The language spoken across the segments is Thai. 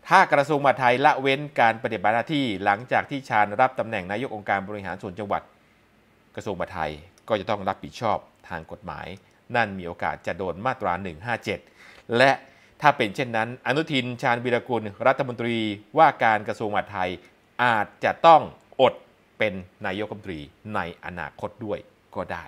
ถ้ากระทรวงมหาดไทยละเว้นการปฏิบัติหน้าที่หลังจากที่ชาญรับตำแหน่งนายกองค์การบริหารส่วนจังหวัดกระทรวงมหาดไทยก็จะต้องรับผิดชอบทางกฎหมายนั่นมีโอกาสจะโดนมาตรา157และถ้าเป็นเช่นนั้นอนุทินชาญวีรกุลรัฐมนตรีว่าการกระทรวงมหาดไทยอาจจะต้องอดเป็นนายกรัฐมนตรีในอนาคตด้วยก็ได้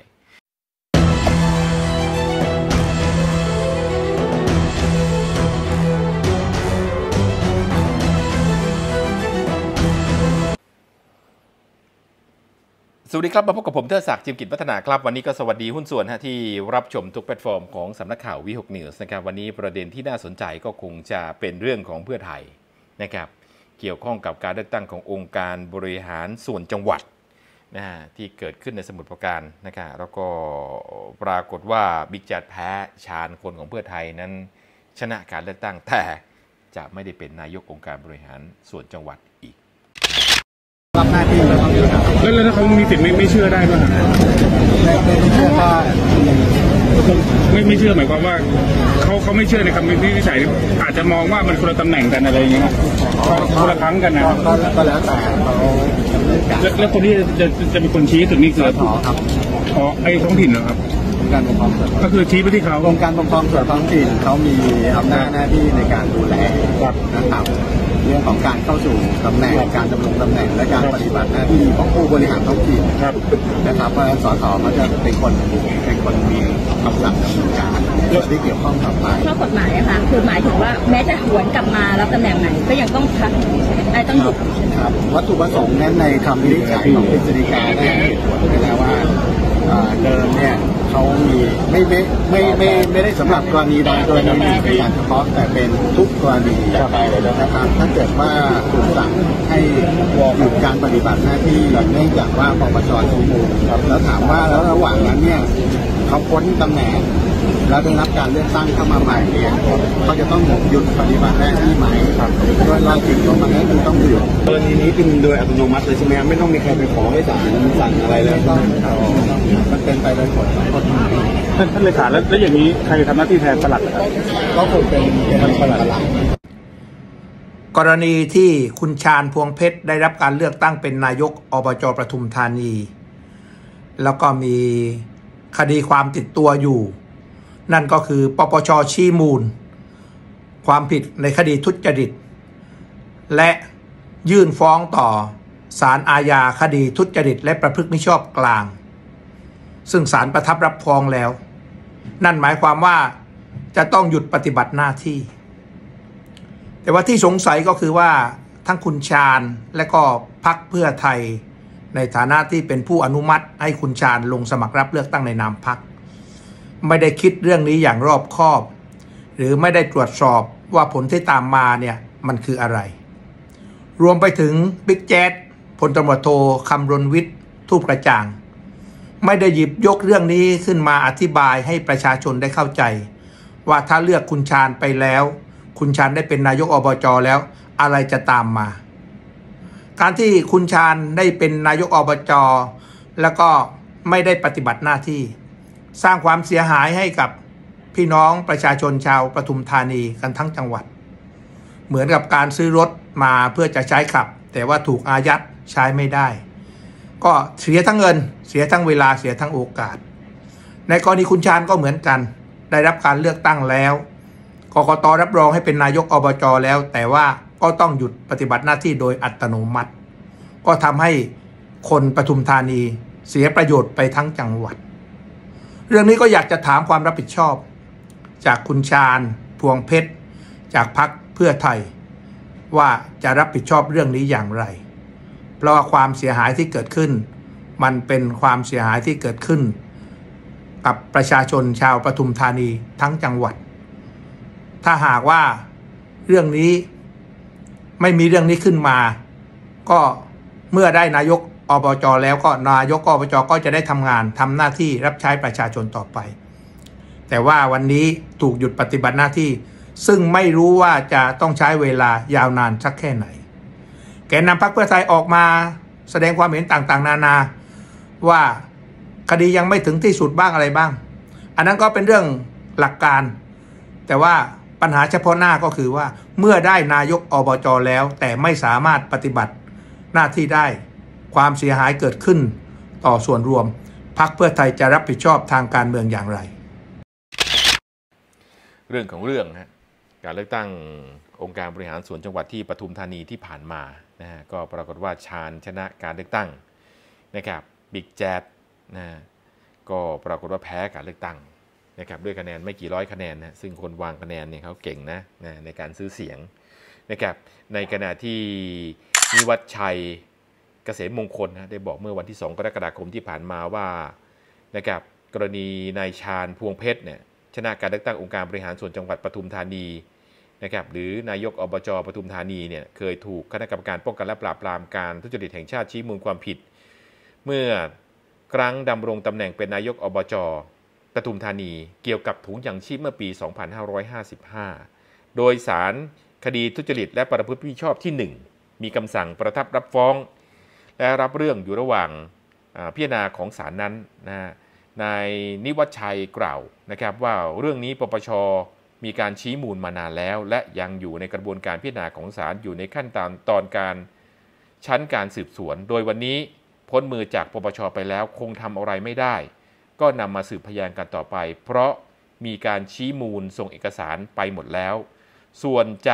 สวัสดีครับมาพบกับผมเทิดศักดิ์ จิมกิจวัฒนาครับวันนี้ก็สวัสดีหุ้นส่วนที่รับชมทุกแพลตฟอร์มของสำนักข่าววิหกนิวส์นะครับวันนี้ประเด็นที่น่าสนใจก็คงจะเป็นเรื่องของเพื่อไทยนะครับเกี่ยวข้องกับการเลือกตั้งขององค์การบริหารส่วนจังหวัดที่เกิดขึ้นในสมุทรปราการนะครับแล้วก็ปรากฏว่าบิ๊กแจ๊ดแพ้ชาญคนของเพื่อไทยนั้นชนะการเลือกตั้งแต่จะไม่ได้เป็นนายกองค์การบริหารส่วนจังหวัดอีกรับหน้าที่แล้วถ้าเขามีสิทธิ์ไม่เชื่อได้ไหมไม่เชื่อได้ไม่เชื่อหมายความว่าเขาไม่เชื่อในคำวิจัยอาจจะมองว่ามันคนละตำแหน่งกันอะไรอย่างเงี้ยคนละครั้งกันนะก็แล้วแต่แล้วคนที่จะเป็นคนชี้จุดนี้คือครับไอ้ท้องถิ่นเหรอครับการปกครองส่วนก็คือชี้ไปที่เขาองค์การปกครองส่วนท้องถิ่นเขามีอำนาจหน้าที่ในการดูแลนะครับเรื่องของการเข้าสู่ตำแหน่งการดำรงตำแหน่งและการปฏิบัติหน้าที่ของผู้บริหารท้องถิ่นนะครับว่าสสเขาจะเป็นคนมีคำสั่งดำเนินการที่เกี่ยวข้องกับข้อกฎหมายนะคะคือหมายถึงว่าแม้จะหวนกลับมารับตำแหน่งไหนก็ยังต้องพักต้องหยุดครับวัตถุประสงค์นั้นในคำวินิจฉัยของกฤษฎีกาได้ให้เหตุผลไว้แล้วว่าเดิมเนี่ยเขามีไม่ได้สำหรับกรณีใดกรณีหนึ่งเป็นการเฉพาะแต่เป็นทุกกรณีนะครับถ้าเกิดว่าถูกสั่งให้หยุดการปฏิบัติหน้าที่เนื่องจากว่าปปช.ชี้มูลแล้วถามว่าแล้วระหว่างนั้นเนี่ยเขาพ้นตำแหน่งแล้วได้รับการเลือกตั้งเข้ามาใหม่เนี่ยเขาจะต้องหยุดปฏิบัติหน้าที่ไหมโดยเราจิตของมันนั้นคือต้องหยุดกรณีนี้เป็นโดยอัตโนมัติเลยใช่ไหมไม่ต้องมีใครไปขอให้ศาลสั่งอะไรเลยมันเป็นไปโดยกฎหมายท่านเลขาแล้วอย่างนี้ใครทำหน้าที่แทนปลัดก็คงเป็นปลัดกรณีที่คุณชาญพวงเพชรได้รับการเลือกตั้งเป็นนายกอบจ.ปทุมธานีแล้วก็มีคดีความติดตัวอยู่นั่นก็คือปปช.ชี้มูลความผิดในคดีทุจริตและยื่นฟ้องต่อศาลอาญาคดีทุจริตและประพฤติมิชอบกลางซึ่งศาลประทับรับฟ้องแล้วนั่นหมายความว่าจะต้องหยุดปฏิบัติหน้าที่แต่ว่าที่สงสัยก็คือว่าทั้งคุณชาญและก็พรรคเพื่อไทยในฐานะที่เป็นผู้อนุมัติให้คุณชาญลงสมัครรับเลือกตั้งในนามพรรคไม่ได้คิดเรื่องนี้อย่างรอบคอบหรือไม่ได้ตรวจสอบว่าผลที่ตามมาเนี่ยมันคืออะไรรวมไปถึงบิ๊กแจ๊ดพลตำรวจโทคำรณวิทย์ทูปกระจ่างไม่ได้หยิบยกเรื่องนี้ขึ้นมาอธิบายให้ประชาชนได้เข้าใจว่าถ้าเลือกคุณชาญไปแล้วคุณชาญได้เป็นนายกอบจ.แล้วอะไรจะตามมาการที่คุณชาญได้เป็นนายกอบจ.แล้วก็ไม่ได้ปฏิบัติหน้าที่สร้างความเสียหายให้กับพี่น้องประชาชนชาวปทุมธานีกันทั้งจังหวัดเหมือนกับการซื้อรถมาเพื่อจะใช้ขับแต่ว่าถูกอายัดใช้ไม่ได้ก็เสียทั้งเงินเสียทั้งเวลาเสียทั้งโอกาสในกรณีคุณชาญก็เหมือนกันได้รับการเลือกตั้งแล้วกกต.รับรองให้เป็นนายกอบจ.แล้วแต่ว่าก็ต้องหยุดปฏิบัติหน้าที่โดยอัตโนมัติก็ทำให้คนปทุมธานีเสียประโยชน์ไปทั้งจังหวัดเรื่องนี้ก็อยากจะถามความรับผิดชอบจากคุณชาญพวงเพชรจากพรรคเพื่อไทยว่าจะรับผิดชอบเรื่องนี้อย่างไรเพราะว่าความเสียหายที่เกิดขึ้นมันเป็นความเสียหายที่เกิดขึ้นกับประชาชนชาวปทุมธานีทั้งจังหวัดถ้าหากว่าเรื่องนี้ไม่มีเรื่องนี้ขึ้นมาก็เมื่อได้นายกอบจ.แล้วก็นายกอบจ.ก็จะได้ทำงานทำหน้าที่รับใช้ประชาชนต่อไปแต่ว่าวันนี้ถูกหยุดปฏิบัติหน้าที่ซึ่งไม่รู้ว่าจะต้องใช้เวลายาวนานสักแค่ไหนแกนนำพรรคเพื่อไทยออกมาแสดงความเห็นต่างๆนานาว่าคดียังไม่ถึงที่สุดบ้างอะไรบ้างอันนั้นก็เป็นเรื่องหลักการแต่ว่าปัญหาเฉพาะหน้าก็คือว่าเมื่อได้นายกอบจแล้วแต่ไม่สามารถปฏิบัติหน้าที่ได้ความเสียหายเกิดขึ้นต่อส่วนรวมพรรคเพื่อไทยจะรับผิดชอบทางการเมืองอย่างไรเรื่องของเรื่องฮะการเลือกตั้งองค์การบริหารส่วนจังหวัดที่ปทุมธานีที่ผ่านมานะฮะก็ปรากฏว่าชาญชนะการเลือกตั้งนะครับบิ๊กแจ๊ดนะก็ปรากฏว่าแพ้การเลือกตั้งนะครับด้วยคะแนนไม่กี่ร้อยคะแนนนะซึ่งคนวางคะแนนเนี่ยเขาเก่งนะในการซื้อเสียงนะครับในขณะที่นิวัฒน์ชัยเกษมมงคลนะได้บอกเมื่อวันที่2 กรกฎาคมที่ผ่านมาว่านะครับกรณีนายชาญพวงเพชรเนี่ยชนะการเลือกตั้งองค์การบริหารส่วนจังหวัดปทุมธานีนะครับหรือนายกอบจปทุมธานีเนี่ยเคยถูกคณะกรรมการป้องกันและปราบปรามการทุจริตแห่งชาติชี้มูลความผิดเมื่อครั้งดำรงตำแหน่งเป็นนายกอบจปทุมธานีเกี่ยวกับถุงยังชีพเมื่อปี 2555 โดยศาลคดีทุจริตและประพฤติมิชอบที่ 1 มีคำสั่งประทับรับฟ้องและรับเรื่องอยู่ระหว่างพิจารณาของศาลนั้นนายนิวัฒน์ชัยกล่าวนะครับว่าเรื่องนี้ปปช.มีการชี้มูลมานานแล้วและยังอยู่ในกระบวนการพิจารณาของศาลอยู่ในขั้นตอนการชั้นการสืบสวนโดยวันนี้พ้นมือจากปปช.ไปแล้วคงทำอะไรไม่ได้ก็นำมาสืบพยานกันต่อไปเพราะมีการชี้มูลส่งเอกสารไปหมดแล้วส่วนจะ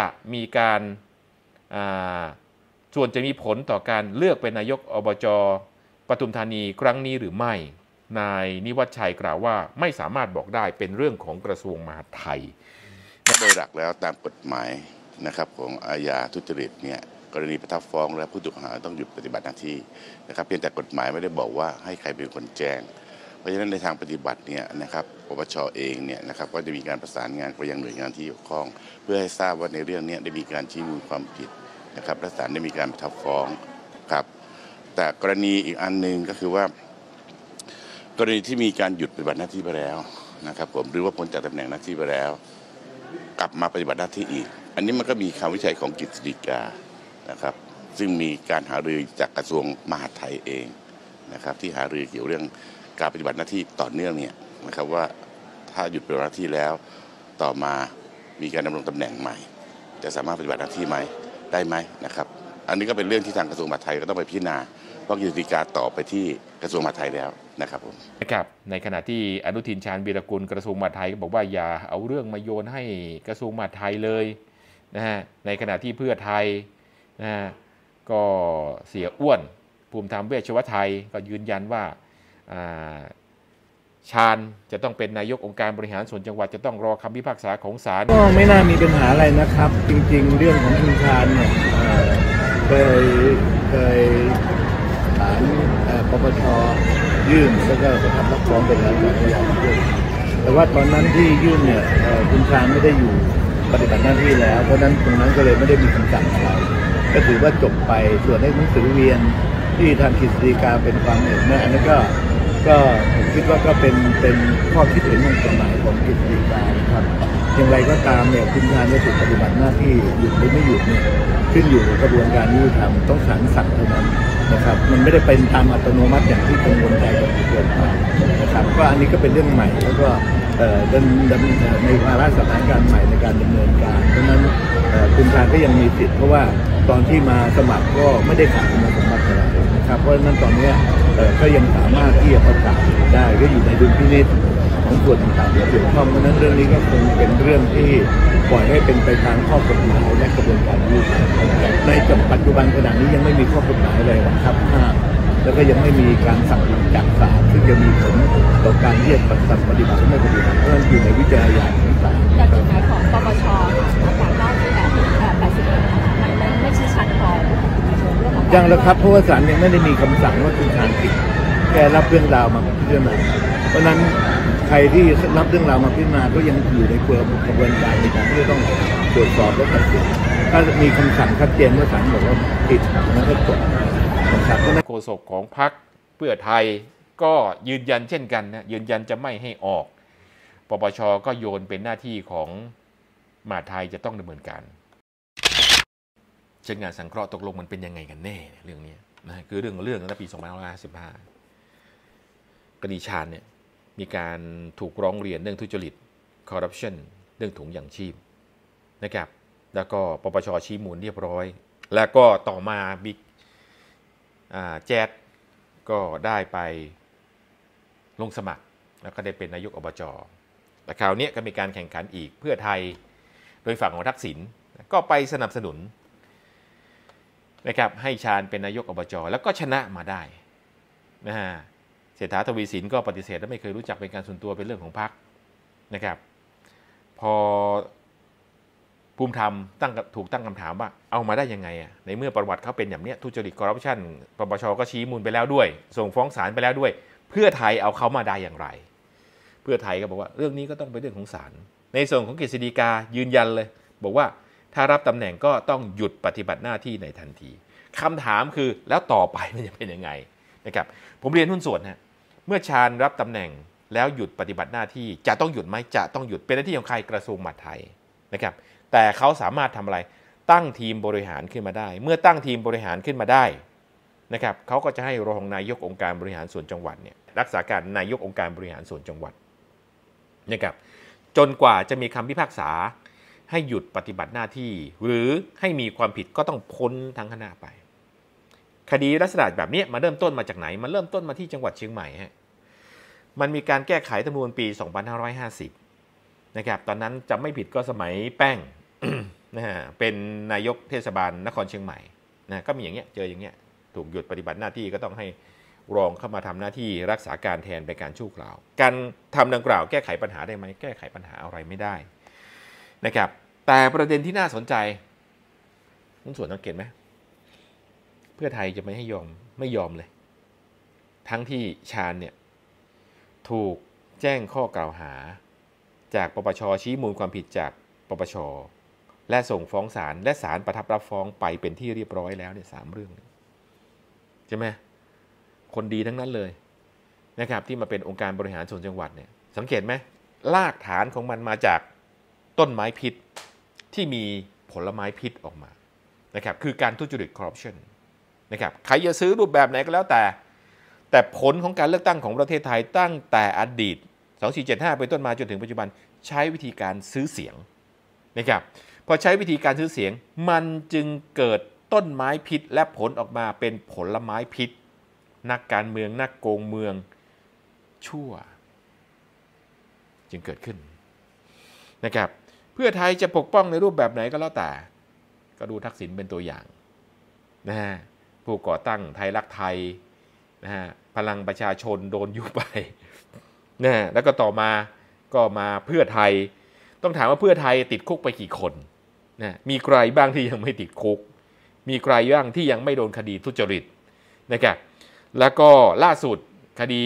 มีผลต่อการเลือกเป็นนายกอบจปทุมธานีครั้งนี้หรือไม่นายนิวัฒน์ชัยกล่าวว่าไม่สามารถบอกได้เป็นเรื่องของกระทรวงมหาดไทยโดยหลักแล้วตามกฎหมายนะครับของอาญาทุจริตเนี่ยกรณีประทับฟ้องและผู้ถูกกล่าวหาต้องหยุดปฏิบัติหน้าที่นะครับเพียงแต่กฎหมายไม่ได้บอกว่าให้ใครเป็นคนแจ้งเพราะฉะนั้นในทางปฏิบัติเนี่ยนะครับปปช.เองเนี่ยนะครับก็จะมีการประสานงานไปยังหน่วยงานที่เกี่ยวข้องเพื่อให้ทราบว่าในเรื่องนี้ได้มีการชี้มูลความผิดนะครับและศาลได้มีการประทับฟ้องครับแต่กรณีอีกอันนึงก็คือว่ากรณีที่มีการหยุดปฏิบัติหน้าที่ไปแล้วนะครับผมหรือว่าพ้นจากตำแหน่งหน้าที่ไปแล้วกลับมาปฏิบัติหน้าที่อีกอันนี้มันก็มีคำวิจัยของกฤษฎีกานะครับซึ่งมีการหารือจากกระทรวงมหาดไทยเองนะครับที่หารือเกี่ยวเรื่องการปฏิบัติหน้าที่ต่อเนื่องเนี่ยนะครับว่าถ้าหยุดปฏิบัติหน้าที่แล้วต่อมามีการดำรงตำแหน่งใหม่จะสามารถปฏิบัติหน้าที่ไหมได้ไหมนะครับอันนี้ก็เป็นเรื่องที่ทางกระทรวงมหาดไทยก็ต้องไปพิจารณาเพราะกฤษฎีกาต่อไปที่กระทรวงมหาดไทยแล้วนะครับผมนะครับในขณะที่อนุทินชาญวีรกุลกระทรวงมหาดไทยก็บอกว่าอย่าเอาเรื่องมาโยนให้กระทรวงมหาดไทยเลยนะฮะในขณะที่เพื่อไทยนะฮะก็เสียอ้วนภูมิธรรมเวชวไทยก็ยืนยันว่าชาญจะต้องเป็นนายกองค์การบริหารส่วนจังหวัดจะต้องรอคำพิพากษาของศาลก็ไม่น่ามีปัญหาอะไรนะครับจริงๆเรื่องของคุณชาญเนี่ยเคยศาลปปช.ยื่นแล้วก็ประทับรับฟ้องไปแล้วแต่ว่าตอนนั้นที่ยื่นเนี่ยคุณชาญไม่ได้อยู่ปฏิบัติหน้าที่แล้วเพราะนั้นตรงนั้นก็เลยไม่ได้มีคำสั่งอะไรก็ถือว่าจบไปส่วนในหนังสือเรียนที่ทางกฤษฎีกาเป็นความเห็นนะอันนั้นก็ผมคิดว่าก็เป็นข้อคิดเห็นทางกฎหมายของกฤษฎีกาครับอย่างไรก็ตามเนี่ยคุณชาญจะถูกปฏิบัติหน้าที่หยุดหรือไม่หยุดเนี่ยขึ้นอยู่กับกระบวนการยุติธรรมต้องศาลสั่งเท่านั้นนะครับมันไม่ได้เป็นตามอัตโนมัติอย่างที่กังวลใจกันเกินไปนะครับก็อันนี้ก็เป็นเรื่องใหม่แล้วก็ในวาระสถานการณ์ใหม่ในการดำเนินการเพราะฉะนั้นคุณชาญก็ยังมีสิทธิ์เพราะว่าตอนที่มาสมัครก็ไม่ได้ขาดคุณสมบัติอะไรนะครับเพราะฉะนั้นตอนนี้ก็ยังสามารถที่จะประกาศได้ก็อยู่ในดุลพินิจของส่วนต่างๆที่เกี่ยวข้องเพราะฉะนั้นเรื่องนี้ก็คงเป็นเรื่องที่ปล่อยให้เป็นไปตามข้อกฎหมายและกระบวนการยุติธรรมในปัจจุบันขณะนี้ยังไม่มีข้อกฎหมายอะไรบังคับห้ามแล้วก็ยังไม่มีการสั่งจากศาลซึ่งจะมีผลต่อการเรียกปฏิบัติไม่ปฏิบัติเพราะฉะนั้นอยู่ในวิจารณญาณของศาลแต่กฎหมายของปปช.มาตรา91มันไม่ชี้ชัดพอยังแล้วครับเพราะว่าศาลยังไม่ได้มีคำสั่งว่าคุณชาญผิดแกรับเรื่องราวมาพิจารณาเพราะนั้นใครที่รับเรื่องราวมาพิจารณาก็ยังอยู่ในกระบวนการในการที่ต้องตรวจสอบและตัดสินถ้ามีคำสั่งชัดเจนว่าศาลบอกว่าผิดนั้นก็จบนะครับโฆษกของพรรคเพื่อไทยก็ยืนยันเช่นกันนะยืนยันจะไม่ให้ออกปปช.ก็โยนเป็นหน้าที่ของมหาดไทยจะต้องดำเนินการเช่นงานสังเคราะห์ตกลงมันเป็นยังไงกันแน่เรื่องนี้นะคือเรื่องตั้งแต่ปี 2555 คดีชาญเนี่ยมีการถูกร้องเรียนเรื่องทุจริตคอร์รัปชันเรื่องถุงยังชีพนะครับแล้วก็ปปช.ชี้มูลเรียบร้อยแล้วก็ต่อมาบิ๊กแจ๊ดก็ได้ไปลงสมัครแล้วก็ได้เป็นนายกอบจ.แต่คราวนี้ก็มีการแข่งขันอีกเพื่อไทยโดยฝั่งของทักษิณก็ไปสนับสนุนนะครับให้ชาญเป็นนายกอบจ.แล้วก็ชนะมาได้นะฮะเศรษฐาทวีสินก็ปฏิเสธและไม่เคยรู้จักเป็นการส่วนตัวเป็นเรื่องของพรรคนะครับพอภูมิธรรมถูกตั้งคำถามว่าเอามาได้ยังไงอ่ะในเมื่อประวัติเขาเป็นอย่างนี้ทุจริตคอร์รัปชันปปช.ก็ชี้มูลไปแล้วด้วยส่งฟ้องศาลไปแล้วด้วยเพื่อไทยเอาเขามาได้อย่างไรเพื่อไทยก็บอกว่าเรื่องนี้ก็ต้องเป็นเรื่องของศาลในส่วนของกฤษฎีกายืนยันเลยบอกว่าถ้ารับตำแหน่งก็ต้องหยุดปฏิบัติหน้าที่ในทันทีคำถามคือแล้วต่อไปมันจะเป็นยังไงนะครับผมเรียนหุ้นส่วนฮะเมื่อชาญรับตำแหน่งแล้วหยุดปฏิบัติหน้าที่จะต้องหยุดไหมจะต้องหยุดเป็นหน้าที่ของใครกระทรวงมหาดไทยนะครับแต่เขาสามารถทำอะไรตั้งทีมบริหารขึ้นมาได้เมื่อตั้งทีมบริหารขึ้นมาได้นะครับเขาก็จะให้รองนายกองค์การบริหารส่วนจังหวัดเนี่ยรักษาการนายกองค์การบริหารส่วนจังหวัดนะครับจนกว่าจะมีคำพิพากษาให้หยุดปฏิบัติหน้าที่หรือให้มีความผิดก็ต้องพ้นทั้งคณะไปคดีลักษณะแบบนี้มาเริ่มต้นมาจากไหนมันเริ่มต้นมาที่จังหวัดเชียงใหม่ฮะมันมีการแก้ไขรัฐธรรมนูญปี 2550 นะครับตอนนั้นจำไม่ผิดก็สมัยแป้ง นะฮะเป็นนายกเทศบาลนครเชียงใหม่นะก็มีอย่างเงี้ยเจออย่างเงี้ยถูกหยุดปฏิบัติหน้าที่ก็ต้องให้รองเข้ามาทำหน้าที่รักษาการแทนเป็นการชั่วคราวการทำดังกล่าวแก้ไขปัญหาได้ไหมแก้ไขปัญหาอะไรไม่ได้นะครับแต่ประเด็นที่น่าสนใจหุ้นส่วนสังเกตไหมเพื่อไทยจะไม่ยอมเลยทั้งที่ชาญเนี่ยถูกแจ้งข้อกล่าวหาจากปปช.ชี้มูลความผิดจากปปช.และส่งฟ้องศาลและศาลประทับรับฟ้องไปเป็นที่เรียบร้อยแล้วเนี่ย3 เรื่องใช่ไหมคนดีทั้งนั้นเลยนะครับที่มาเป็นองค์การบริหารส่วนจังหวัดเนี่ยสังเกตไหมรากฐานของมันมาจากต้นไม้พิษที่มีผลไม้พิษออกมานะครับคือการทุจริตคอร์รัปชันนะครับใครจะซื้อรูปแบบไหนก็แล้วแต่ผลของการเลือกตั้งของประเทศไทยตั้งแต่อดีต2475เป็นต้นมาจนถึงปัจจุบันใช้วิธีการซื้อเสียงนะครับพอใช้วิธีการซื้อเสียงมันจึงเกิดต้นไม้พิษและผลออกมาเป็นผลไม้พิษนักการเมืองนักโกงเมืองชั่วจึงเกิดขึ้นนะครับเพื่อไทยจะปกป้องในรูปแบบไหนก็แล้วแต่ก็ดูทักษิณเป็นตัวอย่างนะฮะผู้ก่อตั้งไทยรักไทยนะฮะพลังประชาชนโดนยุบไปนะฮะแล้วก็ต่อมาก็มาเพื่อไทยต้องถามว่าเพื่อไทยติดคุกไปกี่คนนะมีใครบ้างที่ยังไม่ติดคุกมีใครบ้างที่ยังไม่โดนคดีทุจริตนะครับแล้วก็ล่าสุดคดี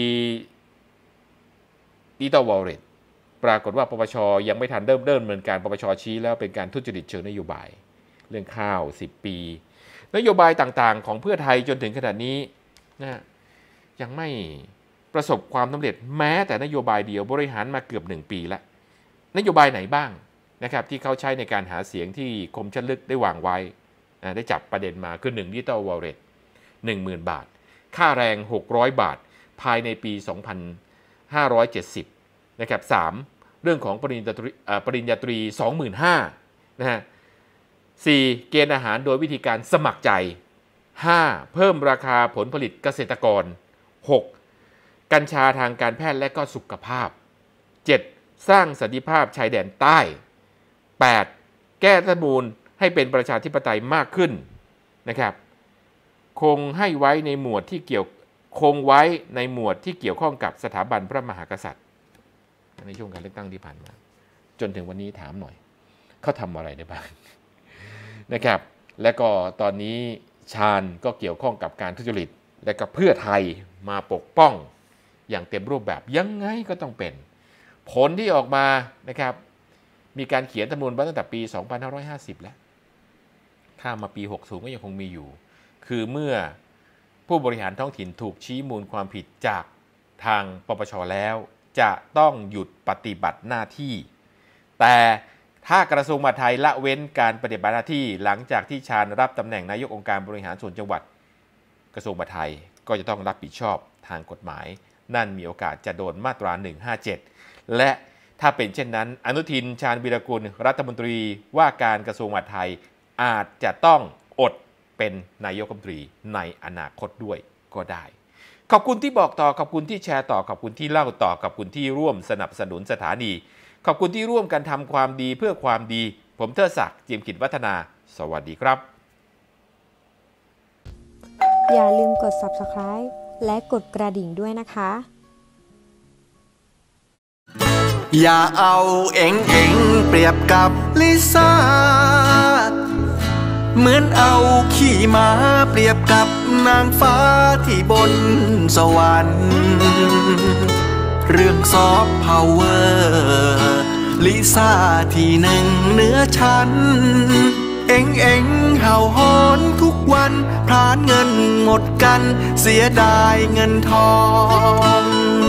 ดิจิตอลวอลเล็ตปรากฏว่าปปช.ยังไม่ทันเริ่มดำเนินการปปช.ชี้แล้วเป็นการทุจริตเชิงนโยบายเรื่องข้าว10 ปีนโยบายต่างๆของเพื่อไทยจนถึงขนาดนี้นะยังไม่ประสบความสำเร็จแม้แต่นโยบายเดียวบริหารมาเกือบ1 ปีแล้วนโยบายไหนบ้างนะครับที่เขาใช้ในการหาเสียงที่คมชัดลึกได้วางไว้ได้จับประเด็นมาคือ1ดิจิตอลวอลเล็ต 10,000 บาทค่าแรง600 บาทภายในปี 2570 นะครับ3เรื่องของปริญญาตรี 25,000 นะฮะ4เกณฑ์อาหารโดยวิธีการสมัครใจ 5เพิ่มราคาผลผลิตเกษตรกร 6กัญชาทางการแพทย์และก็สุขภาพ 7สร้างสันติภาพชายแดนใต้ 8แก้รัฐธรรมนูญให้เป็นประชาธิปไตยมากขึ้นนะครับคงไว้ในหมวดที่เกี่ยวข้องกับสถาบันพระมหากษัตริย์ในช่วงการเลือกตั้งที่ผ่านมาจนถึงวันนี้ถามหน่อยเขาทำอะไรได้บ้างนะครับและก็ตอนนี้ชาญก็เกี่ยวข้องกับการทุจริตและก็เพื่อไทยมาปกป้องอย่างเต็มรูปแบบยังไงก็ต้องเป็นผลที่ออกมานะครับมีการเขียนรัฐธรรมนูญมาตั้งแต่ปี 2550 แล้วข้ามมาปี 60 ก็ยังคงมีอยู่คือเมื่อผู้บริหารท้องถิ่นถูกชี้มูลความผิดจากทางปปช.แล้วจะต้องหยุดปฏิบัติหน้าที่แต่ถ้ากระทรวงมหาดไทยละเว้นการปฏิบัติหน้าที่หลังจากที่ชาญรับตำแหน่งนายกองค์การบริหารส่วนจังหวัดกระทรวงมหาดไทยก็จะต้องรับผิดชอบทางกฎหมายนั่นมีโอกาสจะโดนมาตรา 157 และถ้าเป็นเช่นนั้นอนุทินชาญวีรกุลรัฐมนตรีว่าการกระทรวงมหาดไทยอาจจะต้องอดเป็นนายกรัฐมนตรีในอนาคตด้วยก็ได้ขอบคุณที่บอกต่อขอบคุณที่แชร์ต่อขอบคุณที่เล่าต่อขอบคุณที่ร่วมสนับสนุนสถานีขอบคุณที่ร่วมกันทำความดีเพื่อความดีผมเทิดศักดิ์ เจียมกิจวัฒนาสวัสดีครับอย่าลืมกด Subscribe และกดกระดิ่งด้วยนะคะอย่าเอาเอ็งเปรียบกับลิซ่าเหมือนเอาขี่ม้าเปรียบกับนางฟ้าที่บนสวรรค์เรื่องซอฟต์พาวเวอร์ลิซ่าที่หนึ่งเหนือชั้นเอ็งเห่าหอนทุกวันพรานเงินหมดกันเสียดายเงินทอง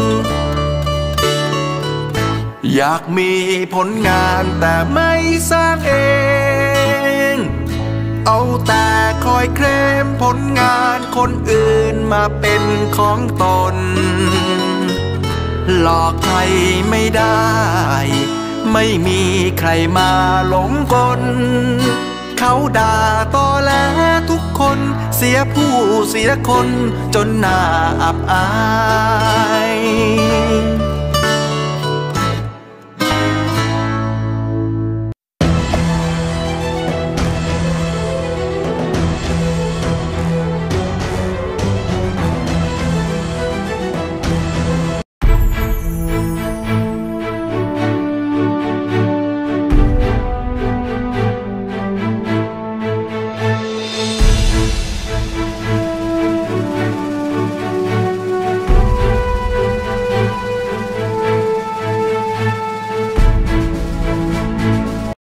อยากมีผลงานแต่ไม่สร้างเองเอาแต่คอยเคลมผลงานคนอื่นมาเป็นของตนหลอกใครไม่ได้ไม่มีใครมาหลงกลเขาด่าต่อแล้วทุกคนเสียผู้เสียคนจนหน้าอับอาย